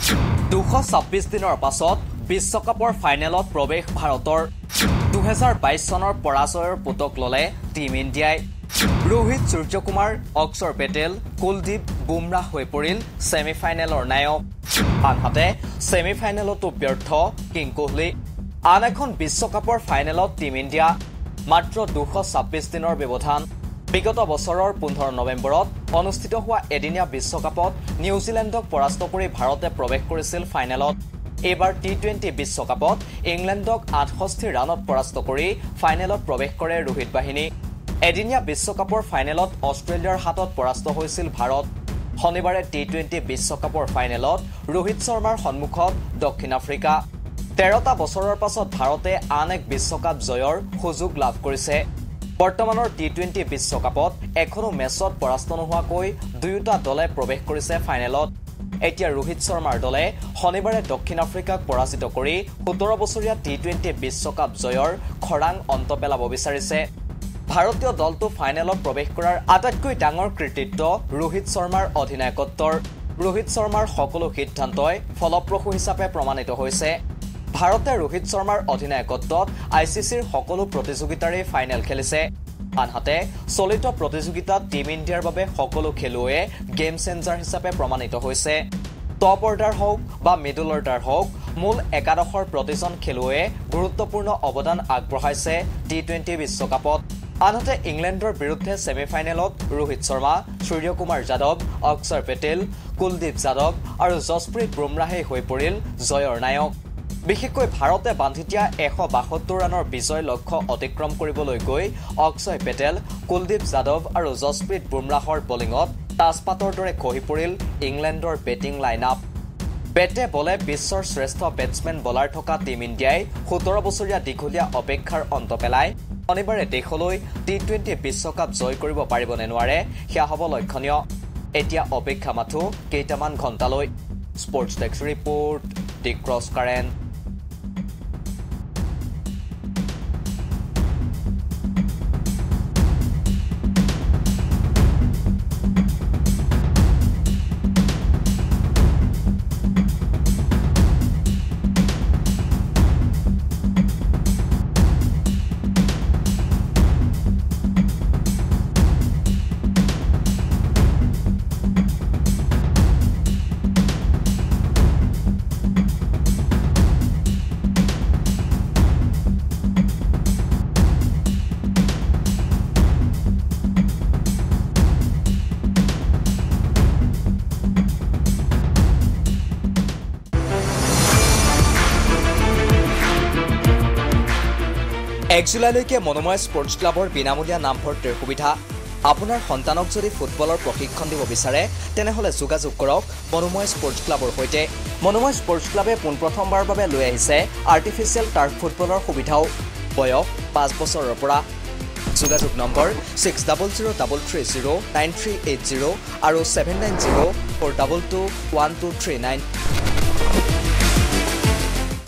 226 দিনৰ পাছত বিশ্বকাপৰ ফাইনেলত প্ৰৱেশ ভাৰতৰ 2022 চনৰ পৰাজয়ৰ পুতক ললে টিম ইণ্ডিয়াই ৰোহিত সূৰ্যকুমাৰ অক্ষৰ পেটেল কুলদীপ বুমৰাহ হৈ পৰিল ছেমিফাইনেলৰ নায়ক আনহাতে ছেমিফাইনেলতো ব্যৰ্থ কিং কোহলি আন এখন বিশ্বকাপৰ ফাইনেলত টিম ইণ্ডিয়া মাত্ৰ 226 দিনৰ ব্যৱধান বিগত বছৰৰ 15 নৱেম্বৰত অনুষ্ঠিত হোৱা এদিনীয়া বিশ্বকাপত নিউজিলেণ্ডক পৰাস্ত কৰি ভাৰতে প্ৰৱেশ কৰিছিল ফাইনেলত এবাৰ টি20 বিশ্বকাপত ইংলেণ্ডক 68 ৰানত পৰাস্ত কৰি ফাইনেলত প্ৰৱেশ কৰে ৰোহিত বাহিনী এদিনীয়া বিশ্বকাপৰ ফাইনেলত অষ্ট্ৰেলিয়াৰ হাতত পৰাস্ত হৈছিল ভাৰত শনিবাৰে টি20 বিশ্বকাপৰ ফাইনেলত ৰোহিত শৰ্মাৰ সন্মুখত দক্ষিণ আফ্ৰিকা 13টা বছৰৰ পাছত ভাৰতে আন এক বিশ্বকাপ জয়ৰ সুযোগ লাভ কৰিছে বৰ্তমানৰ টি20 বিশ্বকাপত এখনো মেচত পৰাস্ত নোহোৱাকৈ দুয়োটা দলে প্ৰৱেশ কৰিছে ফাইনেলত এতিয়া ৰোহিত শৰ্মাৰ দলে শনিবাৰে দক্ষিণ আফ্ৰিকাক পৰাজিত কৰি 17 বছৰীয়া টি20 বিশ্বকাপ জয়ৰ খৰাং অন্ত পেলাব বিচাৰিছে ভাৰতীয় দলটো ফাইনেলত প্ৰৱেশ কৰাৰ আটাইতকৈ ডাঙৰ কৃতিত্ব ৰোহিত শৰ্মাৰ অধিনায়কত্বৰ ৰোহিত শৰ্মাৰ সকলো সিদ্ধান্তই ফলপ্ৰসূ হিচাপে প্ৰমাণিত হৈছে ভাৰতে ৰোহিত শৰ্মাৰ অধিনায়কত্বত আইচিচিৰ সকলো প্ৰতিযোগিতাৰে ফাইনেল খেলিছে আনহাতে চলিত প্ৰতিযোগিতাত টিম ইণ্ডিয়াৰ বাবে সকলো খেলুৱৈয়ে গেম চেঞ্জাৰ হিচাপে প্ৰমাণিত হৈছে টপ অৰ্ডাৰ হওক বা মিডল অৰ্ডাৰ হওক মূল একাদশৰ প্ৰতিজন খেলুৱৈয়ে গুৰুত্বপূৰ্ণ অৱদান আগবঢ়াইছে টি20 বিশ্বকাপত আনহাতে ইংলেণ্ডৰ বিৰুদ্ধে ছেমিফাইনেলত ৰোহিত শৰ্মা সূৰ্যকুমাৰ যাদৱ অক্ষৰ পেটেল কুলদীপ যাদৱ আৰু জসপ্ৰীত বুমৰাহে হৈ পৰিল জয়ৰ নায়ক বিশেষকৈ ভাৰতে বান্ধি দিয়া 172 ৰানৰ বিজয় লক্ষ্য অতিক্ৰম কৰিবলৈ গৈ অক্ষয় পেটেল কুলদীপ যাদৱ আৰু জসপ্ৰীত বুমৰাহৰ বলিঙত তাজপাতৰ দৰে খহি পৰিল ইংলেণ্ডৰ বেটিং লাইনআপ বেটে বলে বিশ্বৰ শ্ৰেষ্ঠ বেটছমেন বলাৰ থকা টিম ইণ্ডিয়াই 17 বছৰীয়া দীঘলীয়া অপেক্ষাৰ অন্ত পেলাই শনিবাৰে দেশলৈ টি20 বিশ্বকাপ জয় কৰিব পাৰিব নে নোৱাৰে সেয়া হ'ব লক্ষণীয় এতিয়া অপেক্ষা মাথো কেইটামান ঘণ্টালৈ স্পৰ্টছ ডেস্ক ৰিপৰ্ট দি ক্ৰছকাৰেণ্ট এক জুলাইলৈকে মনোময় স্পৰ্টছ ক্লাবৰ বিনামূলীয়া নামভৰ্তিৰ সুবিধা আপোনাৰ সন্তানক যদি ফুটবলৰ প্ৰশিক্ষণ দিব বিচাৰে তেনেহলে যোগাযোগ কৰক মনোময় স্পৰ্টছ ক্লাবৰ সৈতে মনোময় স্পৰ্টছ ক্লাবে পোনপ্ৰথমবাৰৰ বাবে লৈ আহিছে আৰ্টিফিচিয়েল টাৰ্ফ ফুটবলৰ সুবিধাও বয়স 5 বছৰৰ পৰা যোগাযোগ নম্বৰ 6003309380 আৰু 7904221239